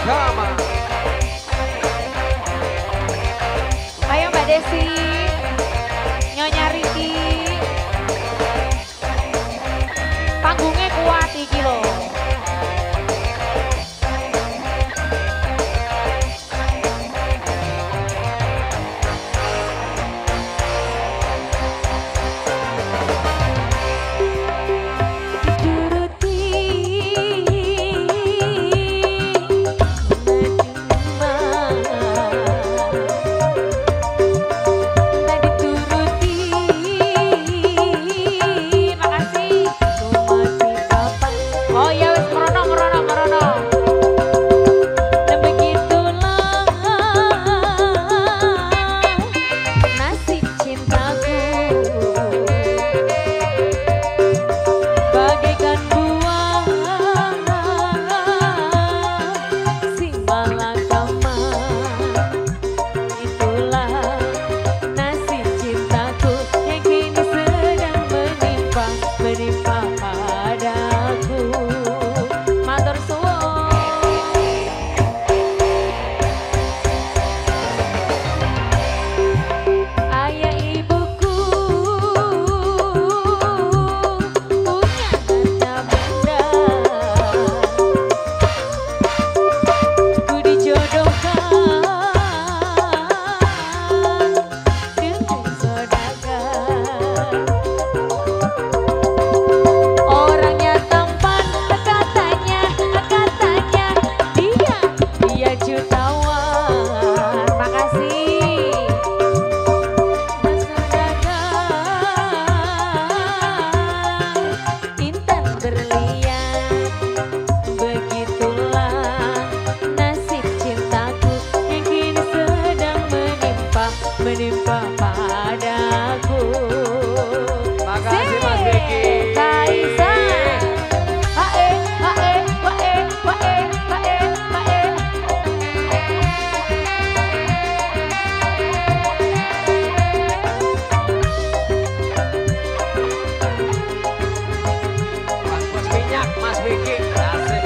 Malakama. Ayo Mbak Desi, Nyonya Riki. Panggungnya kuat iki loh. Menimpa padaku. Makasih Mas Beki. Kaisa. Hae, hae, wae, wae, wae, wae. Mas Minyak, Mas Beki. Asik.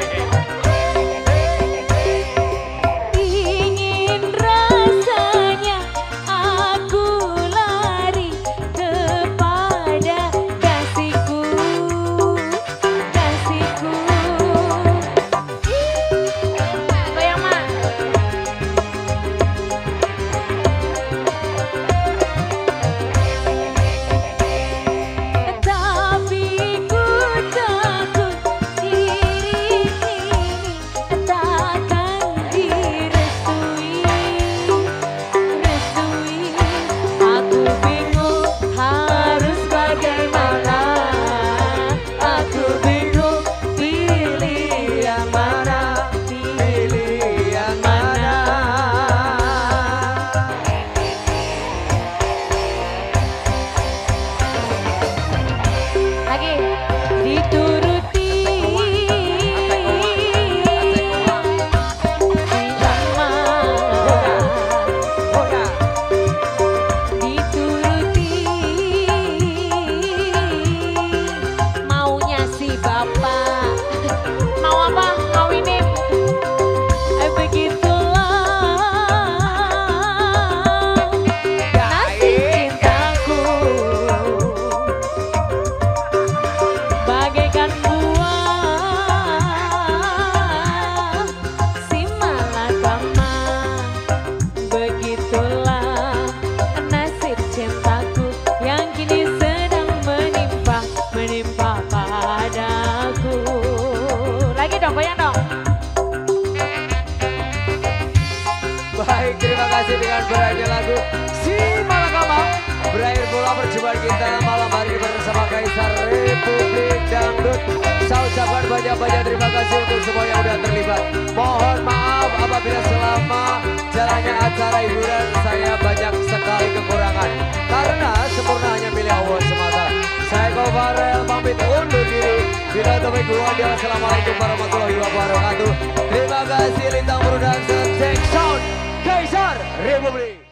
Baik, terima kasih dengan berakhirnya lagu Si Malakama. Berakhir pula perjumpaan kita malam hari bersama Kaisar Republik Dangdut. Saya ucapkan banyak-banyak terima kasih untuk semua yang sudah terlibat. Mohon maaf apabila selama jalannya acara hiburan saya banyak sekali kekurangan. Karena sempurna hanya milik Allah semata. Saya Kofarel pamit undur diri. Bila topik gua dia. Assalamualaikum warahmatullahi wabarakatuh. Terima kasih Lintang Production Sound Kaisar Republik.